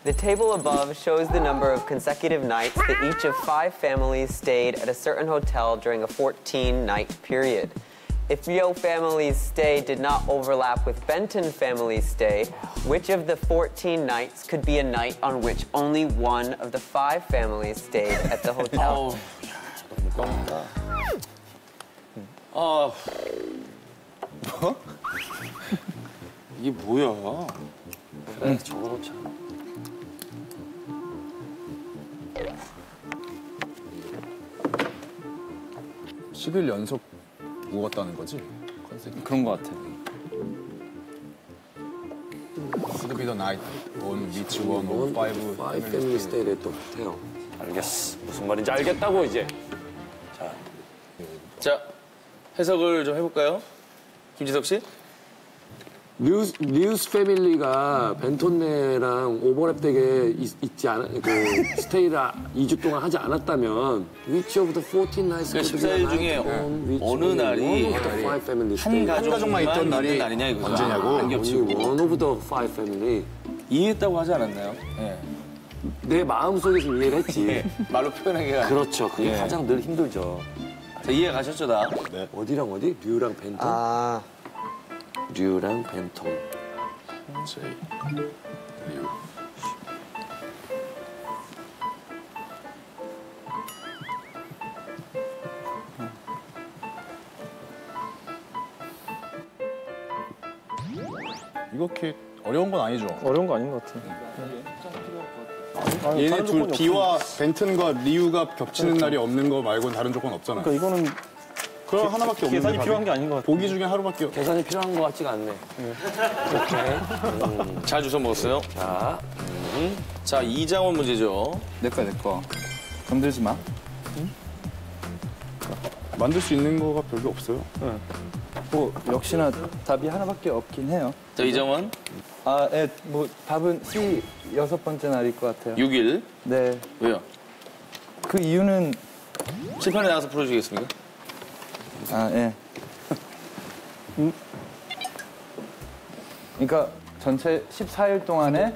The table above shows the number of consecutive nights that each of 5 families stayed at a certain hotel during a 14-night period. If Yo family's stay did not overlap with Benton family's stay, which of the 14 nights could be a night on which only one of the 5 families stayed at the hotel? 뭐? 이게 뭐야? 그래, 적어놓자. (10일) 연속 묵었다는 거지? 컨셉. 그런 거 같아. Could be the night on which one of 5 Five family stayed at the hotel. 알겠어. 무슨 말인지 알겠다고 이제. 자, 해석을 좀 해볼까요? 김지석 씨? 뉴스 패밀리가 벤톤네랑 오버랩되게 있지 않아, 그 스테이를 2주 동안 하지 않았다면 Which of the 14 nights 그러니까 14일 중에 어느 날이 한 가족만 있던 날이냐 이거죠. 언제냐고? 안 겹치고. One of the 5 family. 이해했다고 하지 않았나요? 예. 내 마음속에서 이해를 했지. 말로 표현하기가. 그렇죠. 그게 가장 늘 힘들죠. 자, 이해 가셨죠, 다? 네. 어디랑 어디? 류랑 벤톤? 류랑 벤톤. 류. 이거 이렇게 어려운 건 아니죠? 어려운 거 아닌 것 같아. 얘네 둘 비와 벤튼과 리우가 겹치는 날이 없는 거 말고는 다른 조건 없잖아요. 그러니까 이거는 그럼 하나밖에 없는데 계산이 필요한 게 아닌 것 같아. 보기 중에 하루밖에 계산이 필요한 것 같지가 않네. 오케이. 잘 주워 먹었어요? 자, 자, 이장원 문제죠. 내 거. 건들지 마. 만들 수 있는 거가 별로 없어요. 뭐 역시나 답이 하나밖에 없긴 해요. 자, 이장원. 아, 뭐 답은 C 6번째 날일 것 같아요. 6일. 네. 왜요? 그 이유는 칠판에 나가서 풀어주시겠습니까? 아, 예. 그러니까 전체 14일 동안에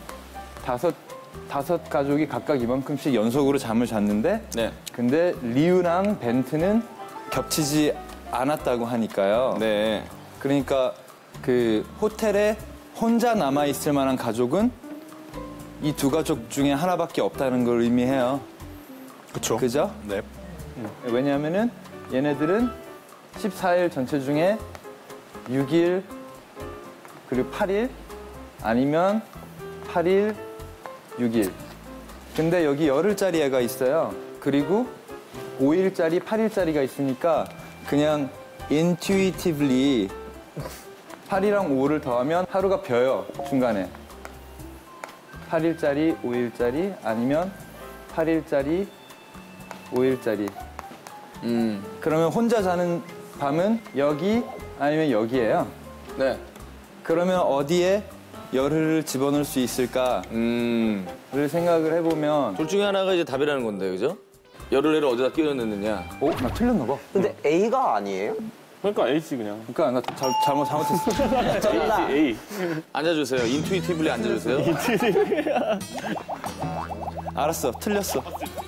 다섯 가족이 각각 이만큼씩 연속으로 잠을 잤는데 네. 근데 리우랑 벤트는 겹치지 않았다고 하니까요. 네. 그러니까 그 호텔에 혼자 남아있을 만한 가족은 이 2 가족 중에 하나밖에 없다는 걸 의미해요. 그렇죠. 그죠? 네. 왜냐하면은 얘네들은 14일 전체 중에 6일 그리고 8일 아니면 8일, 6일. 근데 여기 열흘짜리 애가 있어요. 그리고 5일짜리, 8일짜리가 있으니까 그냥 intuitively 8이랑 5를 더하면 하루가 벼요, 중간에. 8일짜리, 5일짜리 아니면 8일짜리, 5일짜리. 그러면 혼자 자는 밤은 여기 아니면 여기예요. 네. 그러면 어디에 열흘을 집어넣을 수 있을까를 생각을 해보면 둘 중에 하나가 이제 답이라는 건데, 그죠? 열흘을 어디다 끼워 넣느냐. 나 틀렸나 봐. 근데 A가 아니에요? 그러니까 A지 그냥. 그러니까 나 잘못했어. A. 앉아주세요. 인투이티블리 앉아주세요. 알았어, 틀렸어.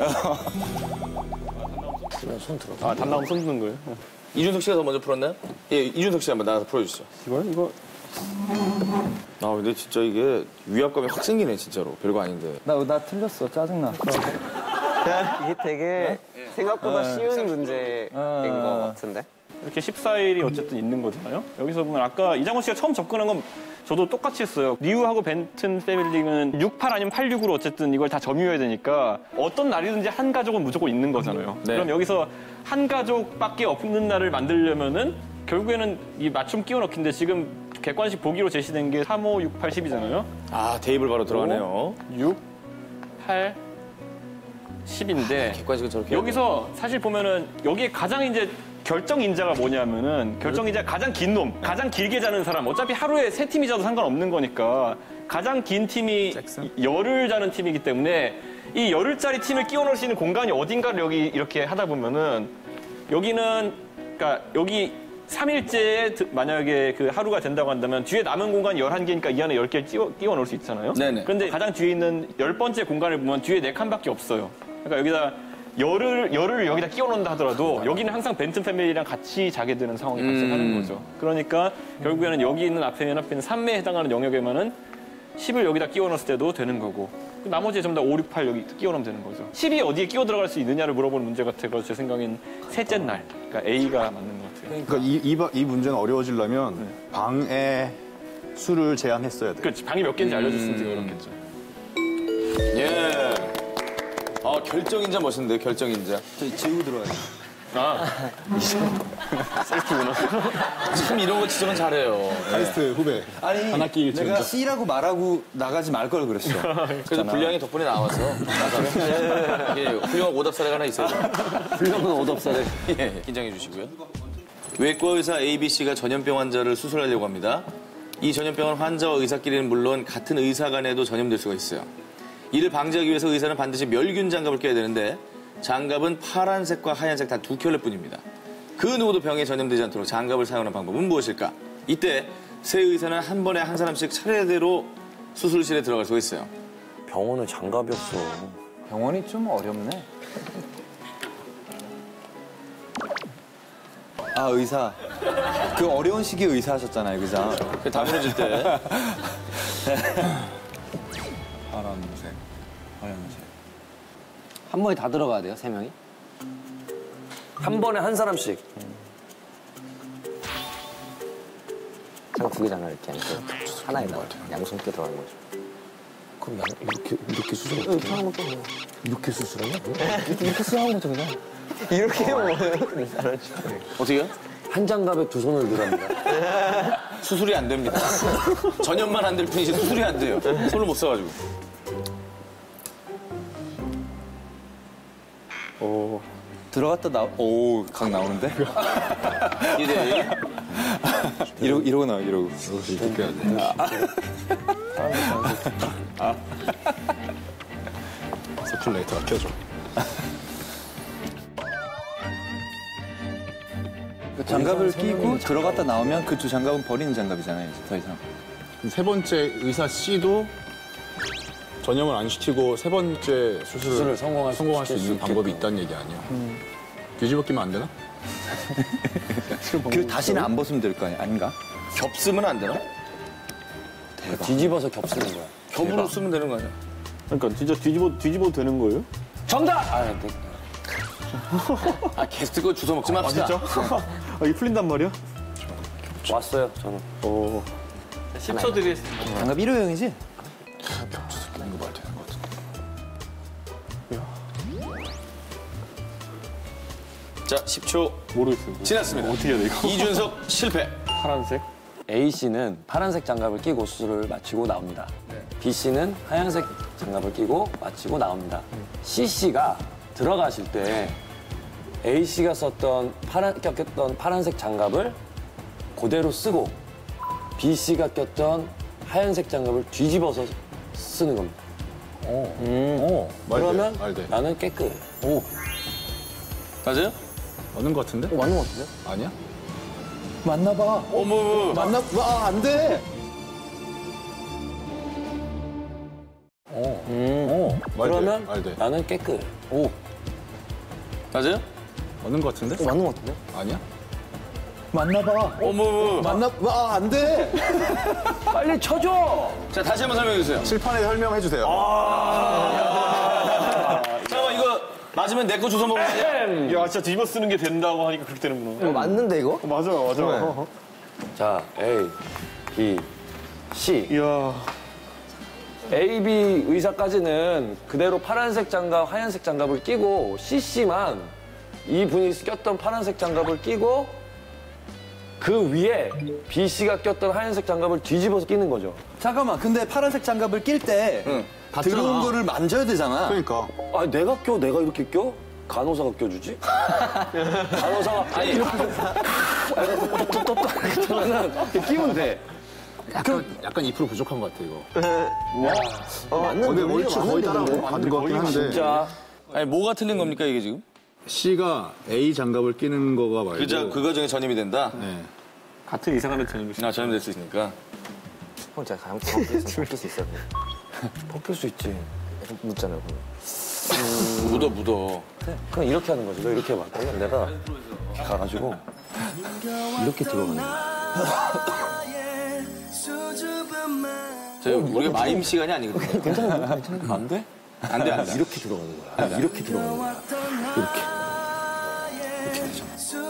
손 들어. 아, 답 나오면 손 드는 거예요? 이준석 씨가 더 먼저 풀었나요? 예, 이준석 씨 한번 나가서 풀어주시죠. 이거 아, 근데 진짜 이게 위압감이 확 생기네, 진짜로. 별거 아닌데. 나 틀렸어, 짜증나. 이게 되게 생각보다 쉬운 문제인 것 같은데? 이렇게 14일이 어쨌든 있는 거잖아요. 여기서 보면 아까 이장원 씨가 처음 접근한 건 저도 똑같이 했어요. 리우하고 벤튼 패밀리는 68 아니면 86으로 어쨌든 이걸 다 점유해야 되니까 어떤 날이든지 한 가족은 무조건 있는 거잖아요. 네. 그럼 여기서 한 가족밖에 없는 날을 만들려면은 결국에는 이 맞춤 끼워 넣기인데 지금 객관식 보기로 제시된 게 3, 5, 6, 8, 10이잖아요. 아, 테이블 바로 들어가네요. 6, 8, 10인데 객관식은 저렇게. 여기서 사실 보면은 여기에 가장 이제 결정인자가 뭐냐면은 결정인자 가장 긴 놈, 가장 길게 자는 사람. 어차피 하루에 3팀이 자도 상관없는 거니까 가장 긴 팀이 열흘 자는 팀이기 때문에 이 열흘짜리 팀을 끼워 넣을 수 있는 공간이 어딘가를 여기 이렇게 하다 보면은 여기는 그러니까 여기 3일째에 만약에 그 하루가 된다고 한다면 뒤에 남은 공간이 11개니까 이 안에 10개를 끼워 넣을 수 있잖아요. 네네. 그런데 가장 뒤에 있는 10번째 공간을 보면 뒤에 4칸밖에 없어요. 그러니까 여기다 열을 여기다 끼워 넣는다 하더라도 여기는 항상 벤튼 패밀리랑 같이 자게 되는 상황이 발생하는 거죠. 그러니까 결국에는 여기 있는 앞에 있는 3매에 해당하는 영역에만은 10을 여기다 끼워 넣었을 때도 되는 거고 나머지 전부 다 5, 6, 8 여기 끼워 넣으면 되는 거죠. 10이 어디에 끼워 들어갈 수 있느냐를 물어보는 문제 같아서 제 생각엔 셋째 날, 그러니까 A가 맞는 것 같아요. 그러니까 이 문제는 어려워지려면 방에 수를 제한했어야 돼요. 그렇지, 방이 몇 개인지 알려줬으면 되게 어렵겠죠. 예. 결정인자 멋있는데요, 결정인자. 저희 지우고 들어와요. 셀프구나. 참 이런 거 지적은 잘해요. 카이스트 후배. 아니, 하나 끼기 내가 진짜. C라고 말하고 나가지 말 걸 그랬어. 그래서 분량이 덕분에 나와서 이게 훌륭한 오답 사례가 하나 있어요. 훌륭한 오답사래. 예, 긴장해 주시고요. 외과 의사 ABC가 전염병 환자를 수술하려고 합니다. 이 전염병은 환자와 의사끼리는 물론 같은 의사 간에도 전염될 수가 있어요. 이를 방지하기 위해서 의사는 반드시 멸균 장갑을 껴야 되는데 장갑은 파란색과 하얀색 단 2켤레 뿐입니다. 그 누구도 병에 전염되지 않도록 장갑을 사용하는 방법은 무엇일까? 이때 세 의사는 한 번에 한 사람씩 차례대로 수술실에 들어갈 수가 있어요. 병원은 장갑이 없어. 병원이 좀 어렵네. 아, 의사. 그 어려운 시기에 의사 하셨잖아요, 그죠? 다 무너질 때. 파란색, 하얀색. 한 번에 다 들어가야 돼요, 3명이? 한 번에 한 사람씩. 장 2개잖아, 이렇게. 하나에다가 양손 끼워 들어가는 거죠. 그럼 이렇게 수술 어떻게 해? 이렇게 수술하냐? 이렇게 수술하는 거죠, 그냥. 이렇게 해요. 어떻게요? 한 장갑에 2손을 들어갑니다. 수술이 안 됩니다. 전염만 안 될 뿐이지 수술이 안 돼요. 손을 못 써가지고. 들어갔다 오, 각 나오는데? 이제 이러고 나와, 이러고. 이렇게 해야 돼. 서큘레이터가 켜져. 그 장갑을 끼고 들어갔다 나오면 그 2 장갑은 버리는 장갑이잖아요, 이제 더 이상. 세 번째 의사 C도 전염을 안 시키고 세 번째 수술을 성공할 수 있는 방법이 있다는 얘기 아니야. 뒤집어 끼면 안 되나? 그 다시는 안 벗으면 될 거 아닌가? 겹쓰면 안 되나? 뒤집어서 겹쓰는 거야. 겹으로 쓰면 되는 거 아니야? 그러니까 진짜 뒤집어도 되는 거예요? 정답! 아, 게스트 거 주워 먹지 맙시다. 이게 풀린단 말이야? 왔어요, 저는. 10초 드리겠습니다. 장갑 일회용이지? 이거 봐야 되는 것 같은데. 자, 10초 모르겠어요. 지났습니다. 어떻게 해야 돼, 이거? 이준석 실패. 파란색? A씨는 파란색 장갑을 끼고 수술을 마치고 나옵니다. B씨는 하얀색 장갑을 끼고 마치고 나옵니다. C씨가 들어가실 때 A씨가 꼈던 파란색 장갑을 그대로 쓰고 B씨가 꼈던 하얀색 장갑을 뒤집어서 쓰는 겁니다. 그러면 말돼. 나는 깨끗해. 맞아요? 맞는 것 같은데? 맞는 것 같은데? 아니야? 맞나 봐. 어머. 안 돼. 그러면 말돼. 나는 깨끗해. 맞아요? 맞는 것 같은데? 맞는 것 같은데? 아니야? 맞나 봐. 어머. 안 돼. 빨리 쳐줘! 자, 다시 한번 설명해 주세요. 칠판에 설명해 주세요. 잠깐만, 이거 맞으면 내 거 주워 먹는 거 아니야? 야, 진짜 뒤집어 쓰는 게 된다고 하니까 그렇게 되는구나. 맞는데, 이거? 맞아. 자, A, B, C. 이야. A, B 의사까지는 그대로 파란색 장갑, 하얀색 장갑을 끼고 CC만 이분이 꼈던 파란색 장갑을 끼고 그 위에 B씨가 꼈던 하얀색 장갑을 뒤집어서 끼는 거죠. 잠깐만, 근데 파란색 장갑을 낄 때 들어온 거를 만져야 되잖아. 그러니까. 아, 내가 껴? 내가 이렇게 껴? 간호사가 껴주지? 간호사가 아니 이렇게 하면은 끼면 돼. 약간 2% 부족한 것 같아, 이거. 맞는데, 근데 얼추 거의 따라가는 것 같긴 한데. 진짜 아니, 뭐가 틀린 겁니까, 이게 지금? C가 A 장갑을 끼는 거가 말고. 그 과정에 전염이 된다? 네. 같은 이상한 전염이 전염될 수 있으니까. 형 제가 가장 벗길 수 있어요. 벗길 수 있지. 묻잖아요. 묻어. 그냥 이렇게 하는 거지. 너 이렇게 해봐. 그러면 내가 가가지고 이렇게 들어가는 거야. 우리가 마임 시간이 아니거든요. 괜찮아. 안 돼? 안 돼. 이렇게 들어가는 거야. 이렇게 들어가는 거야. 이렇게. 이렇게 되죠.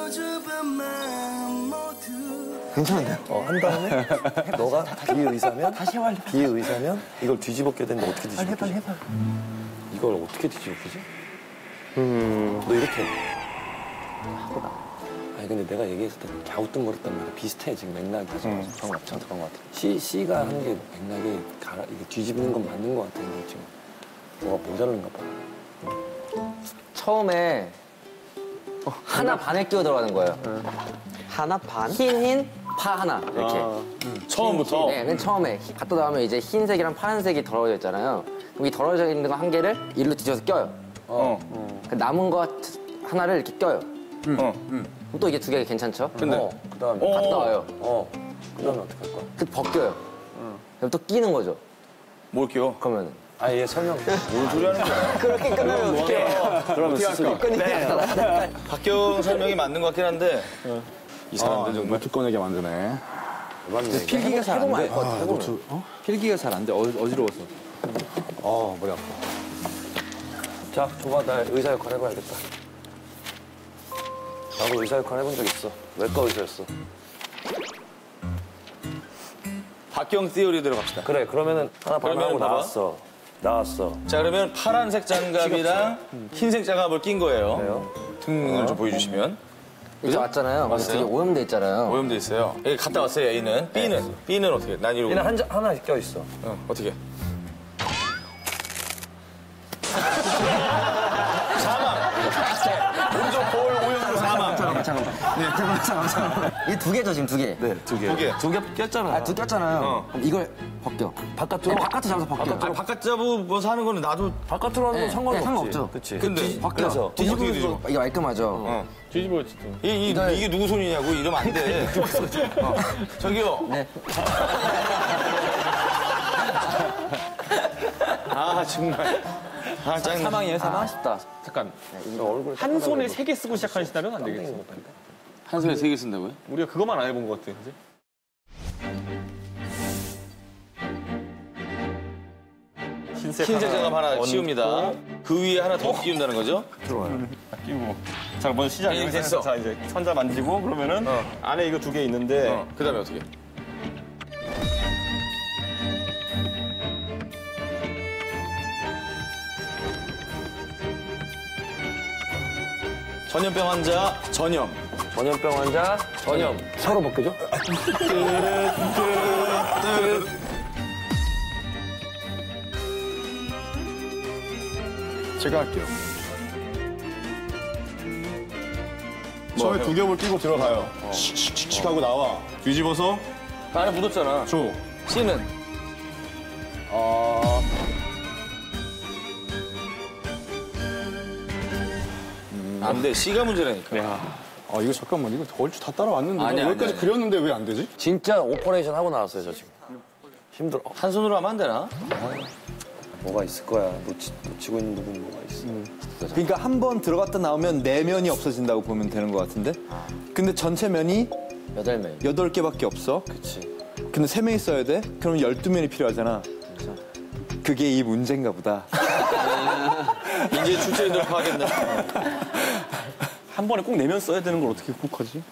괜찮은데요? 한 다음에 너가 비의사면 비의사면 이걸 뒤집어껴야 되는데 어떻게 뒤집어끼지? 빨리 해봐. 이걸 어떻게 뒤집어끼지? 너 이렇게 해. 아니 근데 내가 얘기했을 때 갸우뚱거렸단 말이야. 비슷해 지금 맥락이. 그런 것 같아. C가 한 게 맥락이 이게 뒤집는 건 맞는 것 같은데 지금 뭐가 모자른가 봐. 처음에 하나 반에 끼워 들어가는 거예요. 하나 반? 흰, 파 하나 이렇게. 처음부터? 네, 맨 처음에 갖다 나오면 이제 흰색이랑 파란색이 덜어져 있잖아요. 그럼 이 덜어져 있는 거 한 개를 일로 뒤져서 껴요. 그 남은 거 하나를 이렇게 껴요. 그럼 또 이게 두 개가 괜찮죠? 근데 그다음에 갔다 와요. 그다음에 어떻게 할 거야? 그 벗겨요. 그럼 또 끼는 거죠. 뭘 껴? 그러면은. 아예 설명. 뭔 소리 하는 거야? 그렇게 끝나면 어떡해. 그러면 스스로. 박경 설명이 맞는 것 같긴 한데 이 사람들 정말 노트 꺼내게 만드네. 필기가 잘 안 돼. 필기가 잘 안 돼. 어지러워서. 머리 아파. 자, 줘봐. 나 의사 역할 해봐야겠다. 나도 의사 역할 해본 적 있어. 외과 의사였어. 박경 시오리대로 갑시다. 그래, 그러면은 하나 그러면 반하고 봐봐. 나왔어. 자, 그러면 파란색 장갑이랑 흰색 장갑을 낀 거예요. 그래요? 등을 좀 보여주시면. 이제 왔잖아요. 근데 왔어요? 되게 오염돼 있잖아요. 오염돼 있어요. 여기 갔다 왔어요, A는. B는 어떻게? 난 이러고. 얘는 하나 껴있어. 어떻게? 오른쪽 볼 오염으로 사망. 잠깐만. 이게 두 개죠, 지금 두 개. 네, 두 개. 두 개. 두 개 꼈잖아. 아, 두 꼈잖아요. 그럼 이걸 벗겨. 바깥으로? 바깥으로 잡아서 벗겨. 바깥 잡으면서 하는 거는 나도 바깥으로 하는 건 네, 상관없지. 네, 상관없죠. 그치. 근데 벗겨. 뒤집어. 이게 말끔하죠. 뒤집어야지 또. 이게 누구 손이냐고 이러면 안 돼. 저기요. 네. 아 정말. 아 짜증나. 사망이에요, 사망? 아쉽다. 잠깐. 얼굴 한 손에 세 개 쓰고 시작하는 시나리오는 안 되겠지. 한 손에 세 개 쓴다고요? 우리가 그것만 안 해본 것 같아, 이제. 흰색 장갑 하나 얹고, 씌웁니다. 그 위에 하나 더 끼운다는 거죠? 끼고. 자, 먼저 시작. 네, 됐어. 자, 이제 천자 만지고 그러면은 안에 이거 두 개 있는데 그 다음에 어떻게? 전염병 환자 전염. 전염병 환자, 전염. 서로 벗겨줘? 제가 할게요. 처음에 두 겹을 끼고 들어가요. 칙칙칙 하고 나와. 뒤집어서 안에 묻었잖아. 줘. C는 안 돼. C가 문제라니까. 아, 이거 잠깐만. 이거 얼추 다 따라왔는데. 아니야, 여기까지 아니야. 그렸는데 왜 안 되지? 진짜 오퍼레이션 하고 나왔어요, 저 지금. 힘들어. 한 손으로 하면 안 되나? 뭐가 있을 거야. 놓치고 있는 부분 뭐가 있어. 그러니까 한 번 들어갔다 나오면 내면이 없어진다고 보면 되는 것 같은데? 근데 전체 면이 8명. 8개밖에 없어. 그치. 근데 3명이 써야 돼? 그럼 12면이 필요하잖아. 그게 이 문제인가 보다. 이제 출제인들 파악했나? 한 번에 꼭 내면 써야 되는 걸 어떻게 꼭 하지?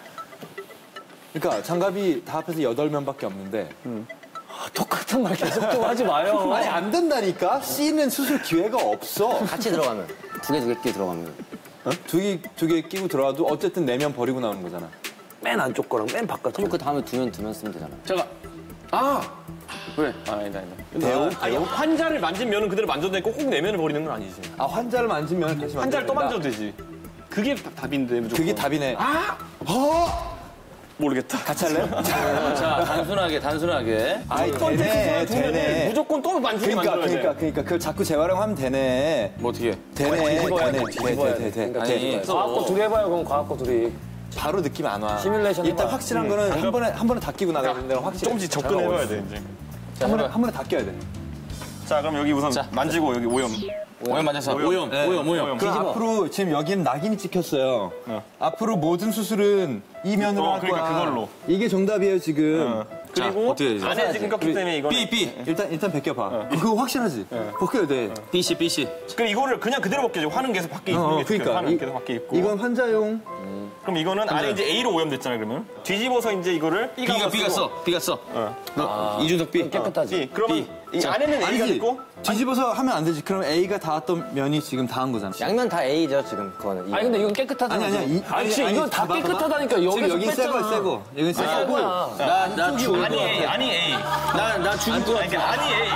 그러니까 장갑이 다 합해서 8면밖에 없는데 똑같은 말 계속 좀 하지 마요. 아니 안 된다니까? C는 수술 기회가 없어. 같이 들어가면. 두 개 끼 들어가면. 두 개 끼고 들어와도 어쨌든 4면 버리고 나오는 거잖아. 맨 안쪽 거랑 맨 바깥 그럼 그 다음에 두 면 쓰면 되잖아. 잠깐. 그래. 아니다. 대우? 아니, 환자를 만지면은 그대로 만져도 되고 꼭 내면을 버리는 건 아니지. 아 환자를 만지면 다시 환자를 또 만져야 만져도 되지. 그게 답인데 무조건. 그게 답이네. 모르겠다. 같이 할래요? 자, 단순하게. 아이, 되네. 무조건 또 만지게 만들어야 돼. 그러니까 그걸 자꾸 재활용하면 되네. 뭐 어떻게 해? 되네. 돼. 과학고 둘이 해봐요, 그럼 과학고 둘이. 바로 느낌 안 와. 시뮬레이션 일단 해봐. 확실한 거는 한 번에 다 끼고 나가야 된다는 확실히. 조금씩 접근해봐야 돼, 이제. 한 번에 다 끼워야 돼. 자, 그럼 여기 우선 만지고 여기 오염. 오염 맞았어. 오염. 그럼 앞으로 지금 여기는 낙인이 찍혔어요. 앞으로 모든 수술은 이 면으로 할 거야. 그러니까 그걸로. 이게 정답이에요 지금. 그리고 어떻게 해야 되지? 안에 지금 꼈기 때문에 이거는 일단 벗겨봐. 그거 확실하지? 벗겨야 돼. BC. 그럼 이거를 그냥 그대로 벗겨줘. 화는 계속 밖에 있는 게 그러니까 화는 계속 밖에 있고. 이건 환자용. 그럼 이거는 안에 이제 A로 오염됐잖아요, 그러면. 뒤집어서 이제 이거를 B가 써. 이준석 B. B. 그러면 이 안에는 A가 아니지. 됐고 뒤집어서 하면 안 되지. 그럼 A가 닿았던 면이 지금 닿은 거잖아. 양면 다 A죠, 지금 그거는. 아니, 근데 이건 깨끗하잖아. 아니. 아니지, 이건 다 깨끗하다니까. 여기서 여기 뺐잖아. 새거. 여기 새거. 나 죽을 아니 A, 아니 A. 나 죽을 거 같아. 아니 A.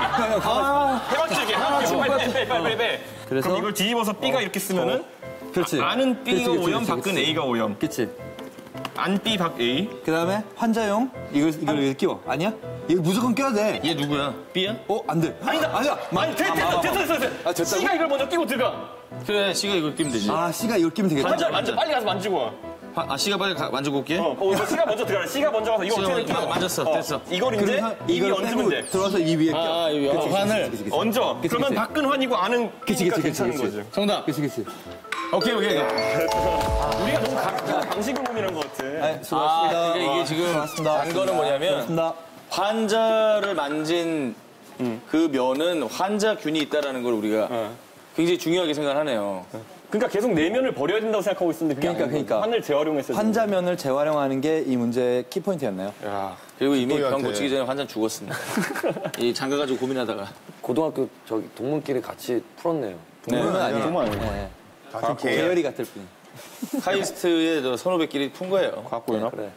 해봤지, 빨리. 그래서 그럼 이걸 뒤집어서 B가 이렇게 쓰면은 그렇지. 안은 B가 그렇지, 오염, 그렇지, 밖은 A가 오염. 그치. 안 B, 밖 A. 그다음에 환자용 이걸 여기 끼워. 아니야? 이거 무조건 껴야 돼. 얘 누구야? B야? 안 돼. 아니다. 아니, 됐어. 됐다고? C가 이걸 먼저 끼고 들어가. 그래, C가 이걸 끼면 되지. C가 이걸 끼면 되겠다. 만져, 빨리 가서 만지고 와. C가 빨리 만지고 올게. C가 먼저 들어가. C가 먼저 가서 이거 어떻게 끼워? 만졌어, 됐어. 이걸 이제 그래서 입이 이걸 얹으면 빼고 돼. 들어와서 이 위에 껴. 환을. 얹어. 그러면 그치. 밖은 환이고 안은 B니까 괜찮은 거지. 정답. 그치. 오케이. 우리가 너무 각자 방식을 고민한 것 같아. 수고하셨습니다. 이게 지금 단거는 뭐냐면 수고하셨습니다. 환자를 만진 그 면은 환자균이 있다라는 걸 우리가 굉장히 중요하게 생각하네요. 그러니까 계속 내면을 버려야 된다고 생각하고 있었는데 그게 그러니까. 아니고 환을 재활용했어요. 환자면을 재활용하는 게 이 문제의 키포인트였나요? 그리고 이미 병 식도유한테. 고치기 전에 환자는 죽었습니다. 이 장가 가지고 고민하다가. 고등학교 저기 동문끼리 같이 풀었네요. 동물은 아니에요. 동문 아니에요. 같은 계열. 계열이 같을 뿐. 카이스트의 저 선후배끼리 푼 거예요. 갖고 있나? 그래.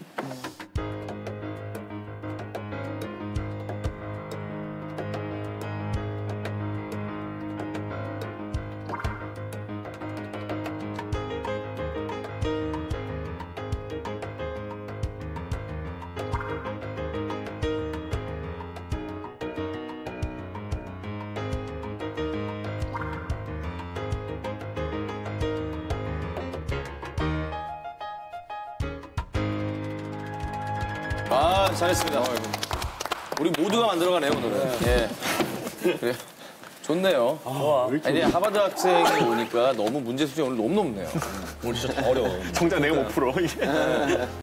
잘했습니다. 우리 모두가 만들어가네요, 오늘은. 예. 그래요. 좋네요. 아니, 하버드 학생이 오니까 너무 문제 수준이 오늘 너무 높네요. 오늘 진짜 어려워. 정작 내가 못 풀어. 이게.